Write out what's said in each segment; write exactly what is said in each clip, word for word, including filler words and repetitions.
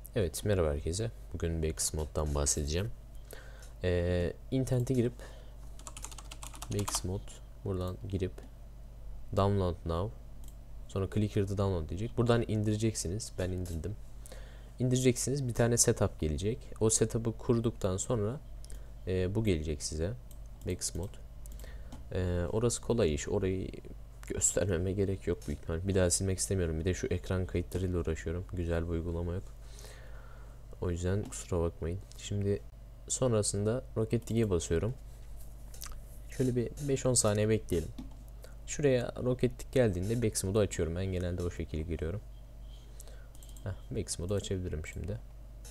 Evet, merhaba herkese. Bugün B X moddan bahsedeceğim. Ee, internete girip B X mod buradan girip download now, sonra click here to download diyecek. Buradan indireceksiniz. Ben indirdim. İndireceksiniz. Bir tane setup gelecek. O setup'ı kurduktan sonra e, bu gelecek size. B X mod. Ee, orası kolay iş. Orayı göstermeme gerek yok büyük ihtimal. Bir daha silmek istemiyorum. Bir de şu ekran kayıtlarıyla uğraşıyorum. Güzel bir uygulama yok. O yüzden kusura bakmayın. Şimdi sonrasında Rocket League'e basıyorum. Şöyle bir beş on saniye bekleyelim. Şuraya Rocket League geldiğinde Bex modu açıyorum. Ben genelde o şekilde giriyorum. Heh, Bex modu açabilirim şimdi.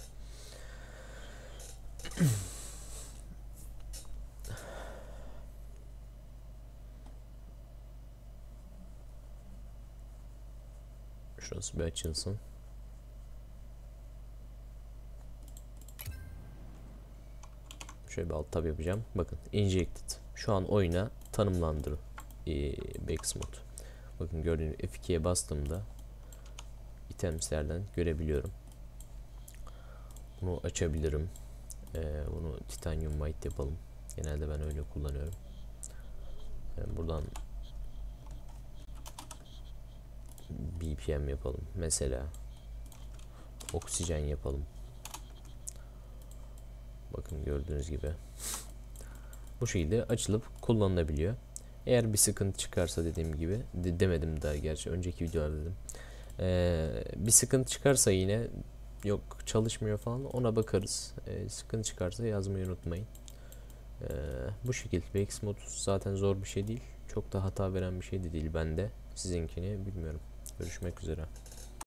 Şurası bir açılsın. Şöyle bir alt tab yapacağım. Bakın injected. Şu an oyuna tanımlandı ee, Bex mod. Bakın gördüğünüz F iki'ye bastığımda itemslerden görebiliyorum. Bunu açabilirim. Ee, bunu titanium white yapalım. Genelde ben öyle kullanıyorum. Yani buradan B P M yapalım. Mesela oksijen yapalım. Bakın gördüğünüz gibi bu şekilde açılıp kullanılabiliyor. Eğer bir sıkıntı çıkarsa dediğim gibi de demedim daha gerçi önceki videolarda dedim. Ee, bir sıkıntı çıkarsa yine yok çalışmıyor falan ona bakarız. Ee, sıkıntı çıkarsa yazmayı unutmayın. Ee, bu şekilde B X mod zaten zor bir şey değil. Çok da hata veren bir şey de değil bende. Sizinkini bilmiyorum. Görüşmek üzere.